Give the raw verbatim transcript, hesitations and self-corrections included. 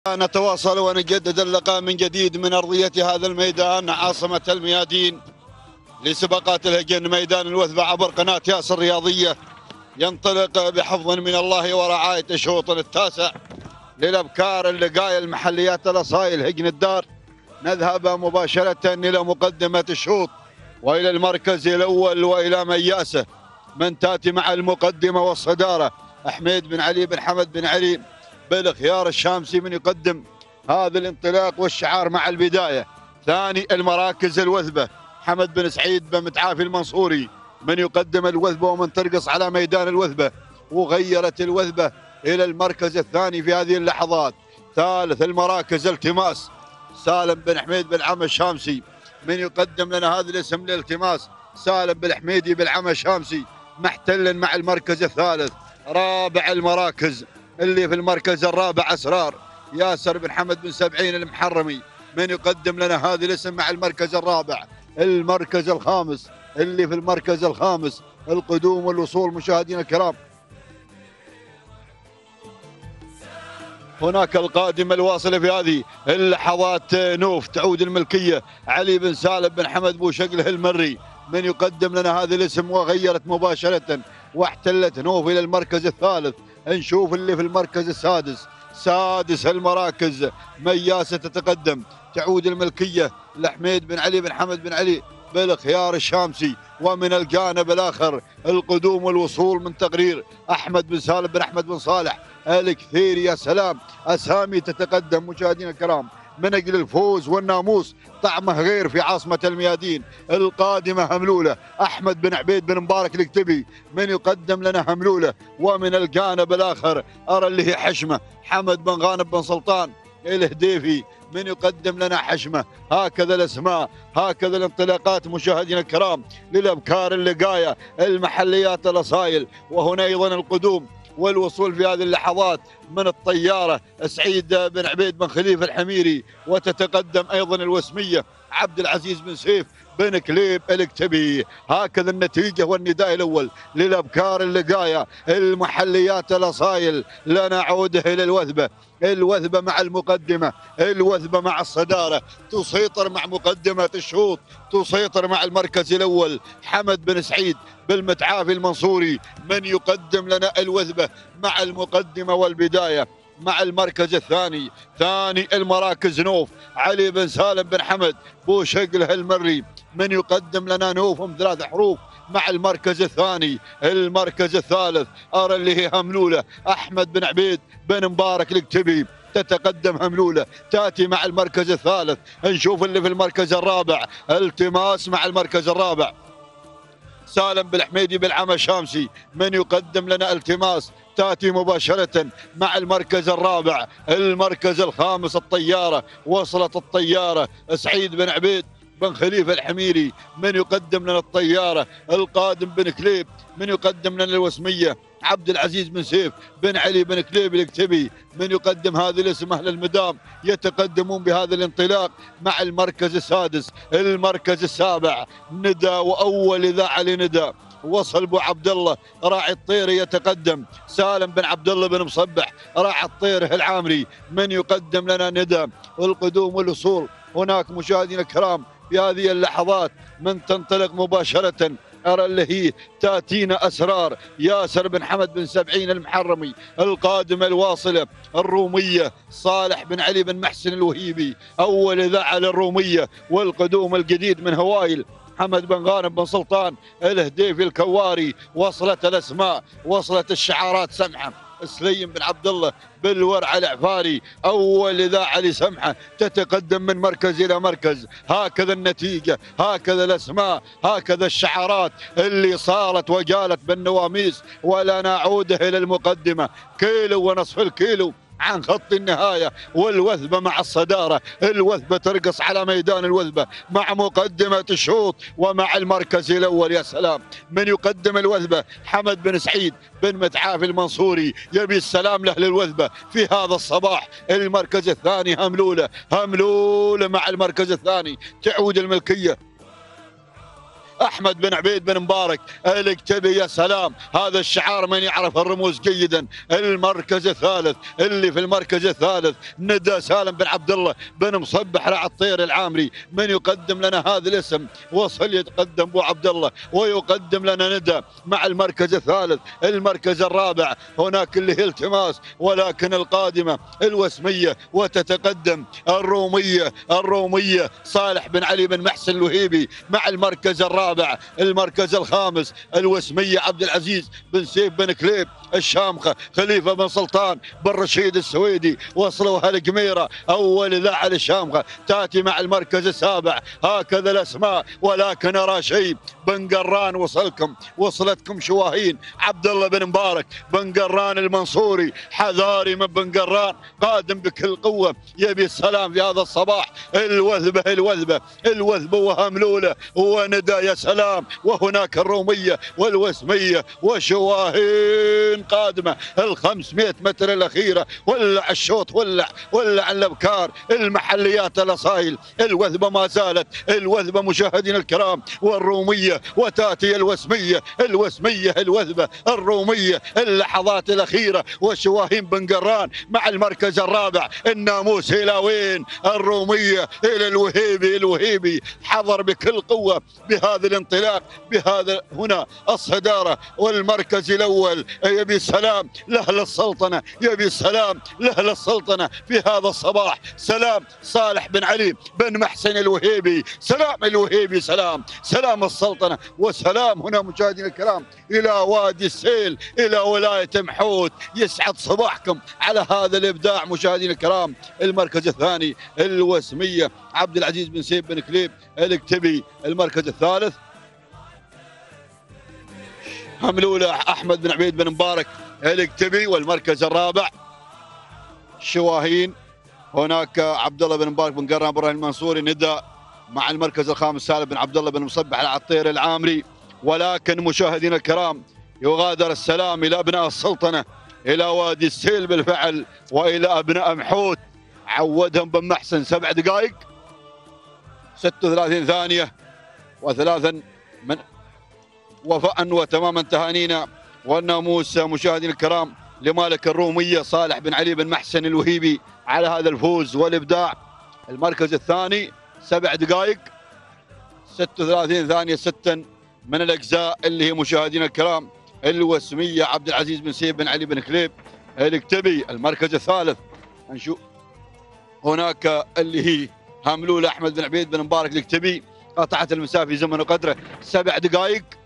نتواصل ونجدد اللقاء من جديد من أرضية هذا الميدان عاصمة الميادين لسباقات الهجن ميدان الوثبة عبر قناة ياس الرياضية. ينطلق بحفظ من الله ورعاية الشوط التاسع للأبكار اللقاية المحليات الأصايل هجن الدار. نذهب مباشرة إلى مقدمة الشوط وإلى المركز الأول وإلى مياسة من تأتي مع المقدمة والصدارة أحمد بن علي بن حمد بن علي بالخيار الشامسي من يقدم هذا الانطلاق والشعار مع البداية. ثاني المراكز الوثبة حمد بن سعيد بن متعافي المنصوري من يقدم الوثبة ومن ترقص على ميدان الوثبة، وغيرت الوثبة إلى المركز الثاني في هذه اللحظات. ثالث المراكز التماس سالم بن حميد بن عم الشامسي من يقدم لنا هذا الاسم للالتماس سالم بن حميدي بن عم الشامسي محتل مع المركز الثالث. رابع المراكز اللي في المركز الرابع أسرار ياسر بن حمد بن سبعين المحرمي من يقدم لنا هذا الاسم مع المركز الرابع. المركز الخامس اللي في المركز الخامس القدوم والوصول مشاهدينا الكرام. هناك القادمة الواصلة في هذه اللحظات نوف تعود الملكية علي بن سالم بن حمد بو شقله المري من يقدم لنا هذا الاسم، وغيرت مباشرة واحتلت نوف إلى المركز الثالث. نشوف اللي في المركز السادس سادس المراكز مياسة تتقدم تعود الملكية لحميد بن علي بن حمد بن علي بالخيار الشامسي، ومن الجانب الآخر القدوم والوصول من تقرير أحمد بن سالم بن أحمد بن صالح الكثير. يا سلام أسامي تتقدم مشاهدينا الكرام من أجل الفوز والناموس، طعمه غير في عاصمة الميادين. القادمة هملولة أحمد بن عبيد بن مبارك الكتبي من يقدم لنا هملولة، ومن الجانب الآخر أرى اللي هي حشمة حمد بن غانم بن سلطان الهديفي من يقدم لنا حشمة. هكذا الأسماء هكذا الانطلاقات مشاهدينا الكرام للأبكار اللقاية المحليات الأصايل. وهنا أيضا القدوم والوصول في هذه اللحظات من الطيارة سعيد بن عبيد بن خليفة الحميري، وتتقدم أيضا الوسمية عبد العزيز بن سيف بن كليب الكتبي. هكذا النتيجة والنداء الأول للأبكار اللقاية المحليات الأصايل. لا نعود إلى الوثبة، الوثبة مع المقدمة، الوثبة مع الصدارة، تسيطر مع مقدمة الشوط، تسيطر مع المركز الأول حمد بن سعيد بالمتعافي المنصوري من يقدم لنا الوثبة مع المقدمة والبداية. مع المركز الثاني ثاني المراكز نوف علي بن سالم بن حمد بو شقله المري من يقدم لنا نوفهم ثلاث حروف مع المركز الثاني. المركز الثالث أرى اللي هي هملولة أحمد بن عبيد بن مبارك الكتبي تتقدم هملولة تأتي مع المركز الثالث. نشوف اللي في المركز الرابع التماس مع المركز الرابع سالم بالحميدي بالعمى الشامسي من يقدم لنا التماس تأتي مباشرة مع المركز الرابع. المركز الخامس الطيارة وصلت الطيارة سعيد بن عبيد بن خليفة الحميري من يقدم لنا الطيارة. القادم بن كليب من يقدم لنا الوسمية عبد العزيز بن سيف بن علي بن كليب الكتبي من يقدم هذا الاسم. أهل المدام يتقدمون بهذا الانطلاق مع المركز السادس. المركز السابع ندى وأول إذاعة لندى وصل ابو عبد الله راعي الطير يتقدم سالم بن عبد الله بن مصبح راعي الطير العامري من يقدم لنا ندى. والقدوم والوصول هناك مشاهدينا الكرام في هذه اللحظات من تنطلق مباشرة أرى اللي هي تأتينا أسرار ياسر بن حمد بن سبعين المحرمي. القادمة الواصلة الرومية صالح بن علي بن محسن الوهيبي أول إذاعة للرومية. والقدوم الجديد من هوايل حمد بن غانم بن سلطان الهديفي الكواري. وصلت الأسماء وصلت الشعارات سمحة سليم بن عبد الله بالورع العفاري أول إذاعة لسمحة تتقدم من مركز إلى مركز. هكذا النتيجة هكذا الأسماء هكذا الشعارات اللي صارت وجالت بالنواميس. ولا نعود إلى المقدمة كيلو ونصف الكيلو عن خط النهاية. والوثبة مع الصدارة، الوثبة ترقص على ميدان الوثبة مع مقدمة الشوط ومع المركز الأول. يا سلام من يقدم الوثبة حمد بن سعيد بن متعافي المنصوري يبي السلام له للوثبة في هذا الصباح. المركز الثاني هملولة هملولة مع المركز الثاني تعود الملكية احمد بن عبيد بن مبارك الكتبي. يا سلام، هذا الشعار من يعرف الرموز جيدا. المركز الثالث، اللي في المركز الثالث ندى سالم بن عبد الله بن مصبح راعي الطير العامري. من يقدم لنا هذا الاسم؟ وصل يتقدم ابو عبد الله ويقدم لنا ندى مع المركز الثالث. المركز الرابع هناك اللي هي التماس، ولكن القادمه الوسميه وتتقدم الروميه. الروميه صالح بن علي بن محسن الوهيبي مع المركز الرابع. المركز الخامس الوسميه عبد العزيز بن سيف بن كليب الشامخه خليفه بن سلطان بن رشيد السويدي. وصلوا هالقميره اول اذاعه للشامخه تاتي مع المركز السابع. هكذا الاسماء، ولكن ارى شيء. بن قران وصلكم، وصلتكم شواهين عبد الله بن مبارك بن قران المنصوري. حذاري من بن قران، قادم بكل قوه يبي السلام في هذا الصباح. الوثبه الوثبه الوثبه وهملوله وندى. يا سلام، وهناك الروميه والوسميه وشواهين قادمه ال خمسمئة متر الاخيره. ولع الشوط، ولع ولع الابكار، المحليات الاصايل. الوثبه ما زالت الوثبه مشاهدينا الكرام، والروميه وتاتي الوسميه. الوسميه الوثبه الروميه اللحظات الاخيره. وشواهين بن قران مع المركز الرابع. الناموس الى وين؟ الروميه الى الوهيبي. الوهيبي حضر بكل قوه بهذا الانطلاق، بهذا هنا الصداره. والمركز الاول يبي السلام لاهل السلطنه، يبي السلام لاهل السلطنه في هذا الصباح. سلام صالح بن علي بن محسن الوهيبي. سلام الوهيبي، سلام سلام السلطنه. وسلام هنا مشاهدينا الكرام الى وادي السيل، الى ولايه محوت. يسعد صباحكم على هذا الابداع مشاهدينا الكرام. المركز الثاني الوسميه عبد العزيز بن سيف بن كليب الكتبي. المركز الثالث هملوله احمد بن عبيد بن مبارك الكتبي. والمركز الرابع شواهين هناك عبد الله بن مبارك بن قران بن المنصوري ندى مع المركز الخامس سالم بن عبد الله بن مصبح على الطير العامري. ولكن مشاهدينا الكرام يغادر السلام الى ابناء السلطنه، الى وادي السيل بالفعل، والى ابناء محوت. عودهم بن محسن سبع دقائق ستة وثلاثين ثانيه وثلاثا من وفاء وتماما تهانينا والناموس مشاهدينا الكرام لمالك الروميه صالح بن علي بن محسن الوهيبي على هذا الفوز والابداع. المركز الثاني سبع دقائق ستة وثلاثين ثانيه ستا من الاجزاء اللي هي مشاهدينا الكرام الوسميه عبد العزيز بن سيف بن علي بن كليب الكتبي. المركز الثالث نشوف هناك اللي هي هملول احمد بن عبيد بن مبارك الكتبي. قطعت المسافه في زمن وقدره سبع دقائق